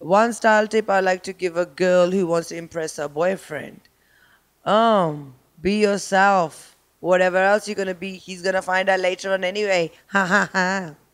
One style tip I like to give a girl who wants to impress her boyfriend. Be yourself. Whatever else you're gonna be, he's gonna find out later on anyway. Ha ha ha.